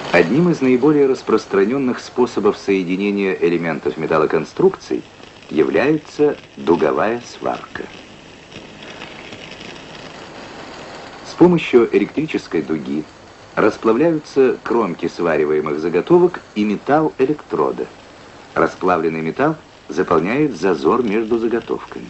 Одним из наиболее распространенных способов соединения элементов металлоконструкций является дуговая сварка. С помощью электрической дуги расплавляются кромки свариваемых заготовок и металл электрода. Расплавленный металл заполняет зазор между заготовками.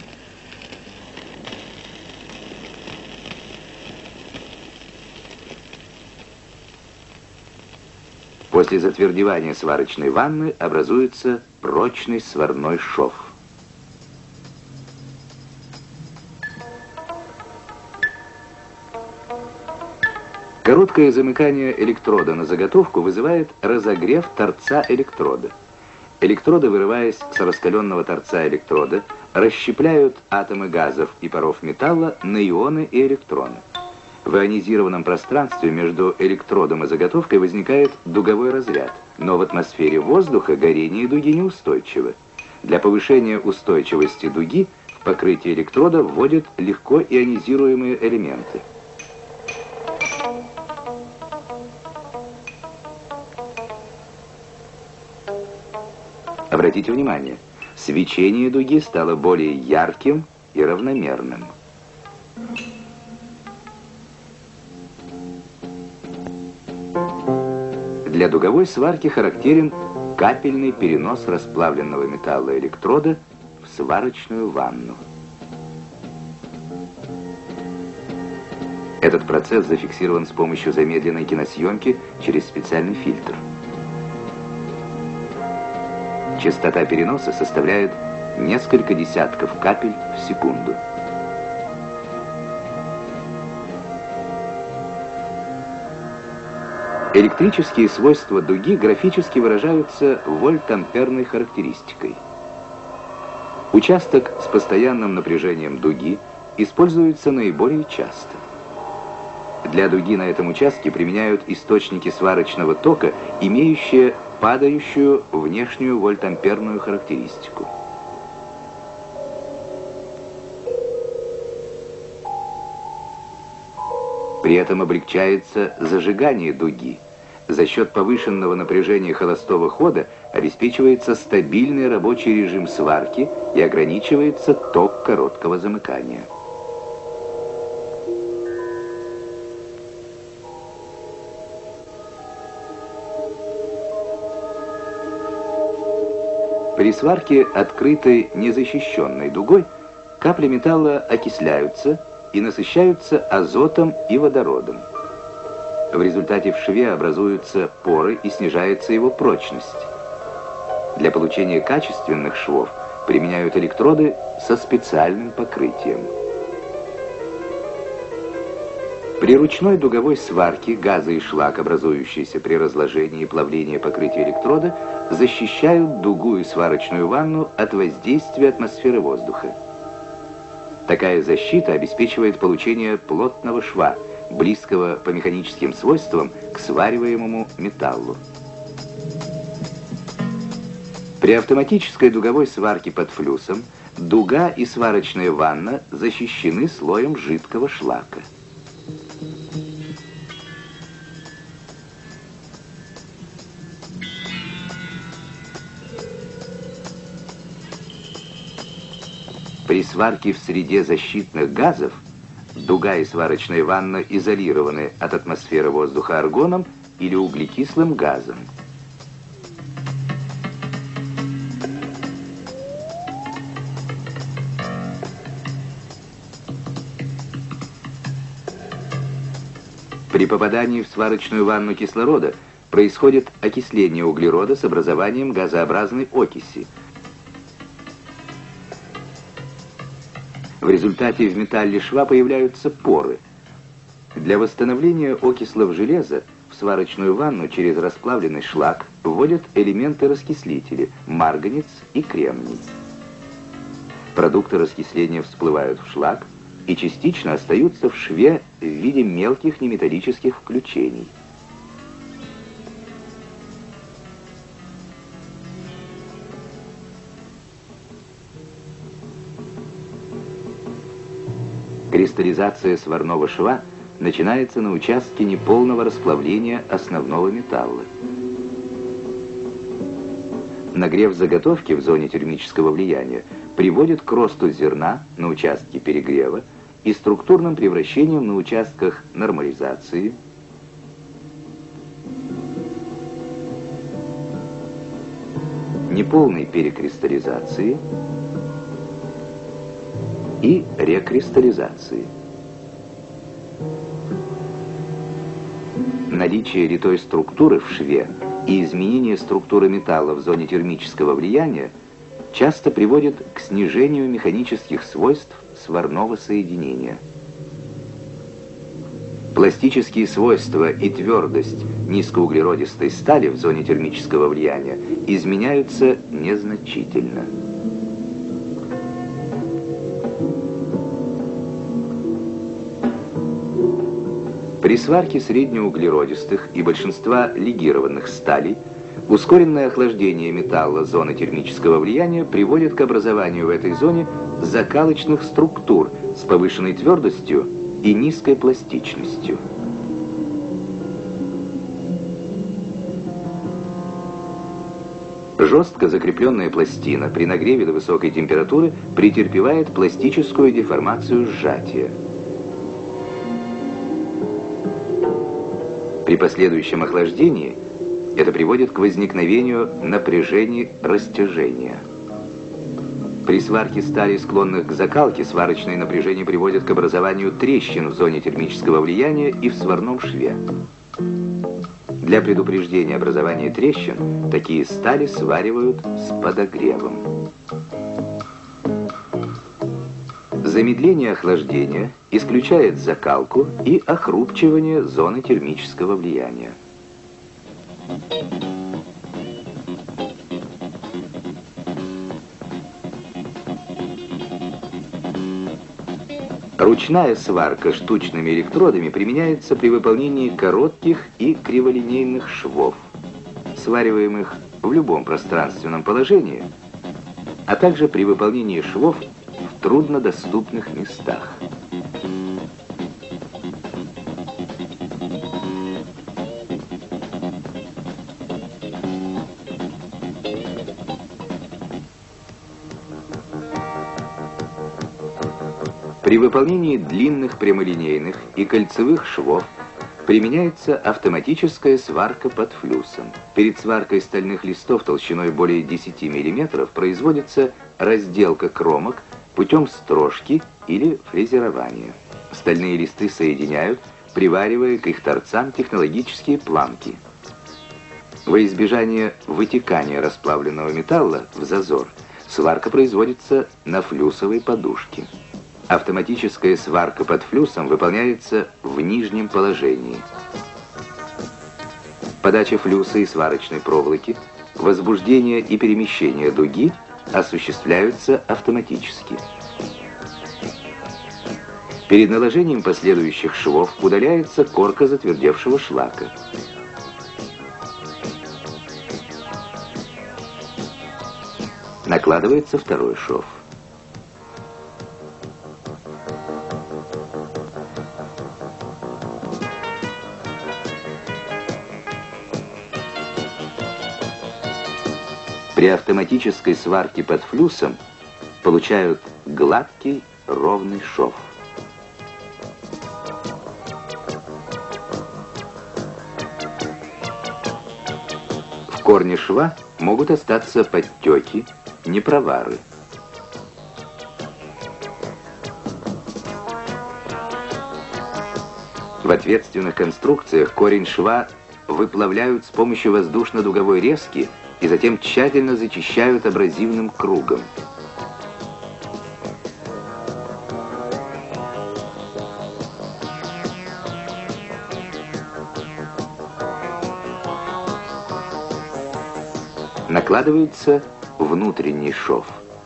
После затвердевания сварочной ванны образуется прочный сварной шов. Короткое замыкание электрода на заготовку вызывает разогрев торца электрода. Электроды, вырываясь с раскаленного торца электрода, расщепляют атомы газов и паров металла на ионы и электроны. В ионизированном пространстве между электродом и заготовкой возникает дуговой разряд, но в атмосфере воздуха горение дуги неустойчиво. Для повышения устойчивости дуги в покрытие электрода вводят легко ионизируемые элементы. Обратите внимание, свечение дуги стало более ярким и равномерным. Для дуговой сварки характерен капельный перенос расплавленного металла электрода в сварочную ванну. Этот процесс зафиксирован с помощью замедленной киносъемки через специальный фильтр. Частота переноса составляет несколько десятков капель в секунду. Электрические свойства дуги графически выражаются вольтамперной характеристикой. Участок с постоянным напряжением дуги используется наиболее часто. Для дуги на этом участке применяют источники сварочного тока, имеющие падающую внешнюю вольтамперную характеристику. При этом облегчается зажигание дуги. За счет повышенного напряжения холостого хода обеспечивается стабильный рабочий режим сварки и ограничивается ток короткого замыкания. При сварке открытой незащищенной дугой капли металла окисляются и насыщаются азотом и водородом. В результате в шве образуются поры и снижается его прочность. Для получения качественных швов применяют электроды со специальным покрытием. При ручной дуговой сварке газы и шлак, образующиеся при разложении и плавлении покрытия электрода, защищают дугу и сварочную ванну от воздействия атмосферы воздуха. Такая защита обеспечивает получение плотного шва, близкого по механическим свойствам к свариваемому металлу. При автоматической дуговой сварке под флюсом дуга и сварочная ванна защищены слоем жидкого шлака. При сварке в среде защитных газов дуга и сварочная ванна изолированы от атмосферы воздуха аргоном или углекислым газом. При попадании в сварочную ванну кислорода происходит окисление углерода с образованием газообразной окиси. В результате в металле шва появляются поры. Для восстановления окислов железа в сварочную ванну через расплавленный шлак вводят элементы-раскислители – марганец и кремний. Продукты раскисления всплывают в шлак и частично остаются в шве в виде мелких неметаллических включений. Кристаллизация сварного шва начинается на участке неполного расплавления основного металла. Нагрев заготовки в зоне термического влияния приводит к росту зерна на участке перегрева и структурным превращениям на участках нормализации, неполной перекристаллизации и рекристаллизации. Наличие литой структуры в шве и изменение структуры металла в зоне термического влияния часто приводит к снижению механических свойств сварного соединения. Пластические свойства и твердость низкоуглеродистой стали в зоне термического влияния изменяются незначительно. При сварке среднеуглеродистых и большинства легированных сталей ускоренное охлаждение металла зоны термического влияния приводит к образованию в этой зоне закалочных структур с повышенной твердостью и низкой пластичностью. Жестко закрепленная пластина при нагреве до высокой температуры претерпевает пластическую деформацию сжатия. При последующем охлаждении это приводит к возникновению напряжений растяжения. При сварке стали, склонных к закалке, сварочное напряжение приводит к образованию трещин в зоне термического влияния и в сварном шве. Для предупреждения образования трещин такие стали сваривают с подогревом. Замедление охлаждения исключает закалку и охрупчивание зоны термического влияния. Ручная сварка штучными электродами применяется при выполнении коротких и криволинейных швов, свариваемых в любом пространственном положении, а также при выполнении швов в труднодоступных местах. При выполнении длинных прямолинейных и кольцевых швов применяется автоматическая сварка под флюсом. Перед сваркой стальных листов толщиной более 10 мм производится разделка кромок путем строжки или фрезерования. Стальные листы соединяют, приваривая к их торцам технологические планки. Во избежание вытекания расплавленного металла в зазор сварка производится на флюсовой подушке. Автоматическая сварка под флюсом выполняется в нижнем положении. Подача флюса и сварочной проволоки, возбуждение и перемещение дуги осуществляются автоматически. Перед наложением последующих швов удаляется корка затвердевшего шлака. Накладывается второй шов. При автоматической сварке под флюсом получают гладкий, ровный шов. В корне шва могут остаться подтеки, непровары. В ответственных конструкциях корень шва выплавляют с помощью воздушно-дуговой резки и затем тщательно зачищают абразивным кругом. Накладывается внутренний шов.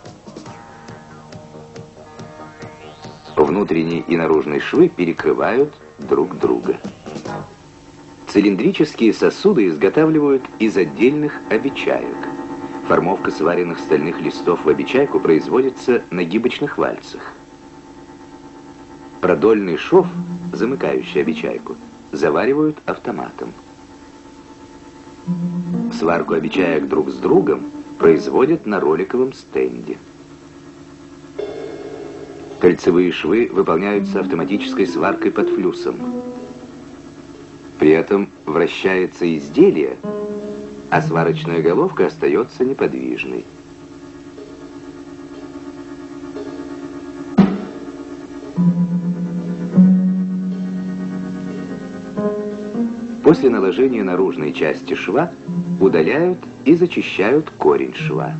Внутренний и наружный швы перекрывают друг друга. Цилиндрические сосуды изготавливают из отдельных обечаек. Формовка сваренных стальных листов в обечайку производится на гибочных вальцах. Продольный шов замыкающий обечайку, заваривают автоматом. Сварку обечаек друг с другом производят на роликовом стенде. Кольцевые швы выполняются автоматической сваркой под флюсом. При этом вращается изделие, а сварочная головка остается неподвижной. После наложения наружной части шва удаляют и зачищают корень шва.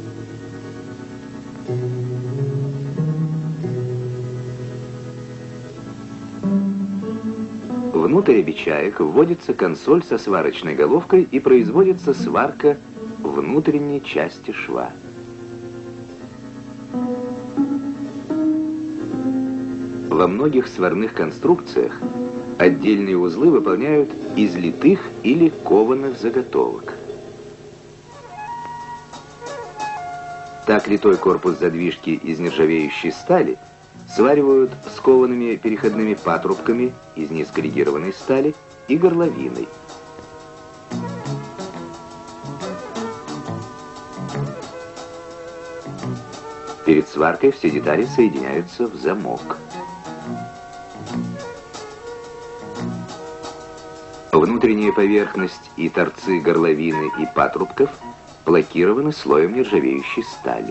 Внутрь обечаек вводится консоль со сварочной головкой и производится сварка внутренней части шва. Во многих сварных конструкциях отдельные узлы выполняют из литых или кованых заготовок. Так литой корпус задвижки из нержавеющей стали сваривают с коваными переходными патрубками из низкоррегированной стали и горловиной. Перед сваркой все детали соединяются в замок. Внутренняя поверхность и торцы горловины и патрубков лакированы слоем нержавеющей стали.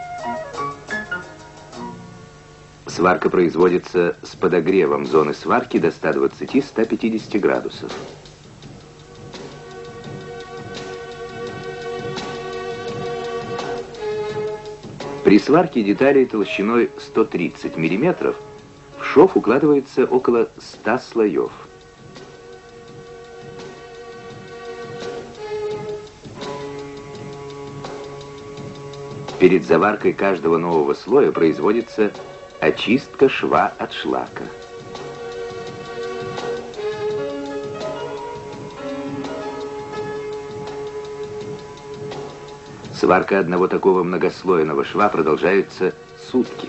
Сварка производится с подогревом зоны сварки до 120-150 градусов. При сварке деталей толщиной 130 мм в шов укладывается около 100 слоев. Перед заваркой каждого нового слоя производится очистка шва от шлака. Сварка одного такого многослойного шва продолжается сутки.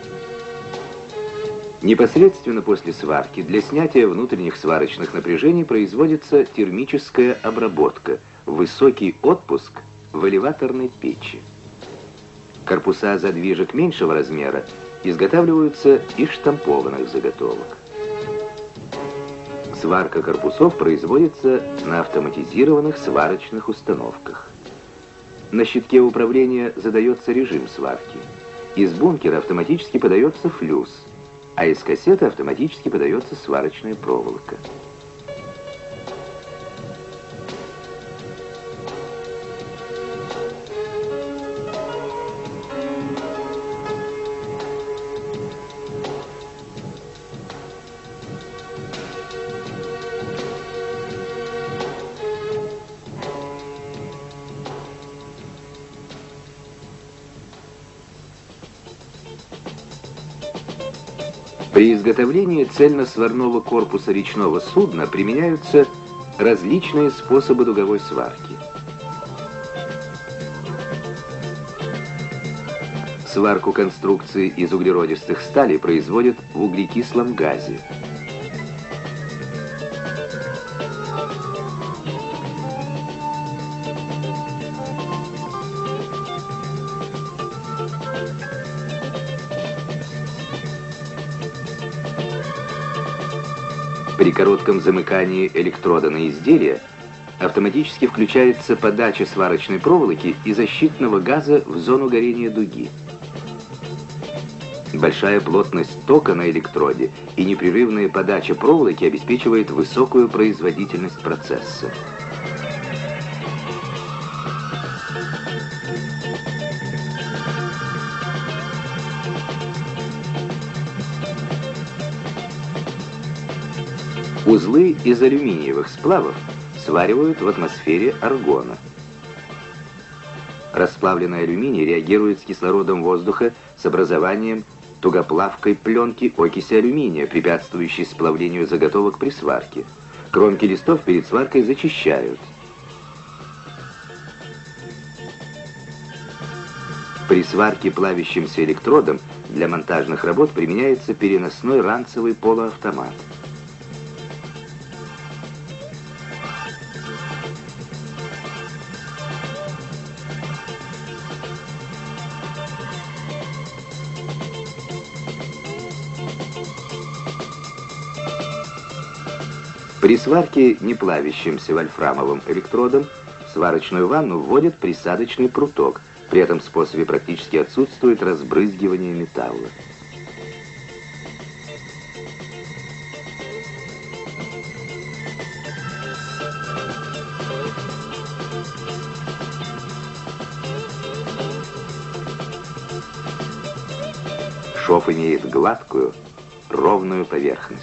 Непосредственно после сварки для снятия внутренних сварочных напряжений производится термическая обработка, высокий отпуск в элеваторной печи. Корпуса задвижек меньшего размера изготавливаются из штампованных заготовок. Сварка корпусов производится на автоматизированных сварочных установках. На щитке управления задается режим сварки. Из бункера автоматически подается флюс, а из кассеты автоматически подается сварочная проволока. При изготовлении цельносварного корпуса речного судна применяются различные способы дуговой сварки. Сварку конструкции из углеродистых сталей производят в углекислом газе. При коротком замыкании электрода на изделие автоматически включается подача сварочной проволоки и защитного газа в зону горения дуги. Большая плотность тока на электроде и непрерывная подача проволоки обеспечивает высокую производительность процесса. Узлы из алюминиевых сплавов сваривают в атмосфере аргона. Расплавленный алюминий реагирует с кислородом воздуха с образованием тугоплавкой пленки окиси алюминия, препятствующей сплавлению заготовок при сварке. Кромки листов перед сваркой зачищают. При сварке плавящимся электродом Для монтажных работ применяется переносной ранцевый полуавтомат. При сварке неплавящимся вольфрамовым электродом в сварочную ванну вводят присадочный пруток. При этом способе практически отсутствует разбрызгивание металла. Шов имеет гладкую, ровную поверхность.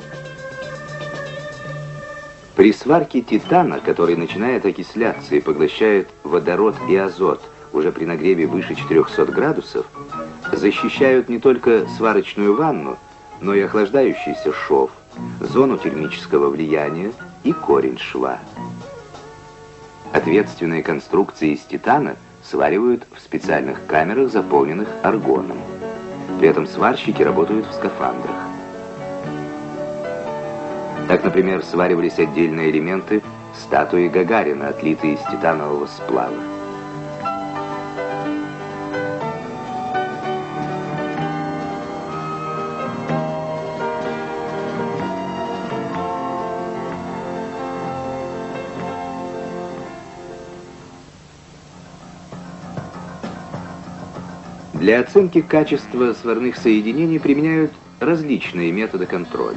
При сварке титана, который начинает окисляться и поглощает водород и азот уже при нагреве выше 400 градусов, защищают не только сварочную ванну, но и охлаждающийся шов, зону термического влияния и корень шва. Ответственные конструкции из титана сваривают в специальных камерах, заполненных аргоном. При этом сварщики работают в скафандрах. Так, например, сваривались отдельные элементы статуи Гагарина, отлитые из титанового сплава. Для оценки качества сварных соединений применяют различные методы контроля.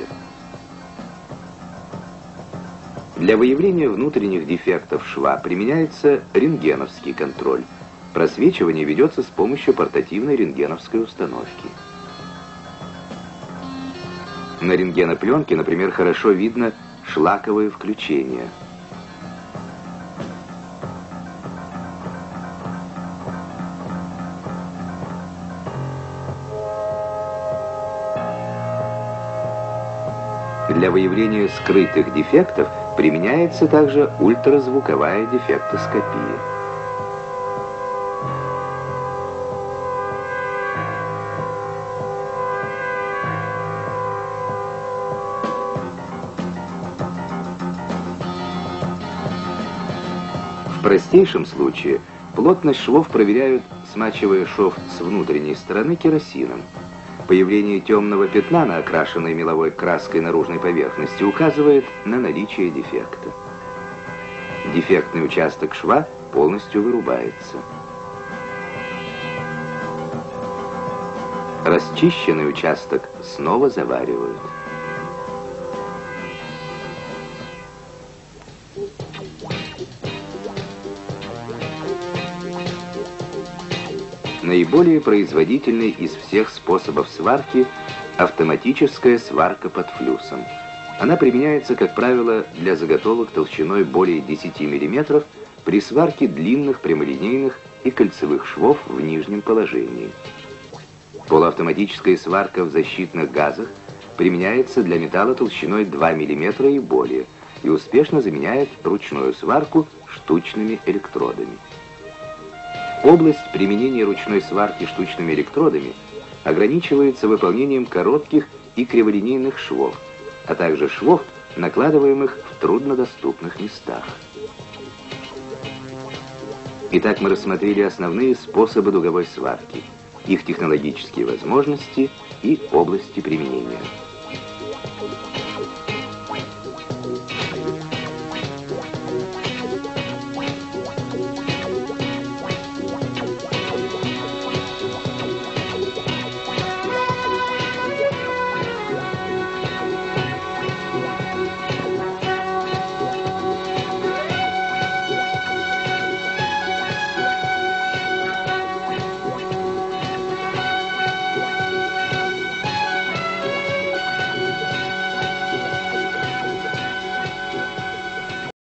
Для выявления внутренних дефектов шва применяется рентгеновский контроль. Просвечивание ведется с помощью портативной рентгеновской установки. На рентгенопленке, например, хорошо видно шлаковые включения. Для выявления скрытых дефектов применяется также ультразвуковая дефектоскопия. В простейшем случае плотность швов проверяют, смачивая шов с внутренней стороны керосином. Появление темного пятна на окрашенной меловой краской наружной поверхности указывает на наличие дефекта. Дефектный участок шва полностью вырубается. Расчищенный участок снова заваривают. Наиболее производительный из всех способов сварки – автоматическая сварка под флюсом. Она применяется, как правило, для заготовок толщиной более 10 мм при сварке длинных прямолинейных и кольцевых швов в нижнем положении. Полуавтоматическая сварка в защитных газах применяется для металла толщиной 2 мм и более и успешно заменяет ручную сварку штучными электродами. Область применения ручной сварки штучными электродами ограничивается выполнением коротких и криволинейных швов, а также швов, накладываемых в труднодоступных местах. Итак, мы рассмотрели основные способы дуговой сварки, их технологические возможности и области применения.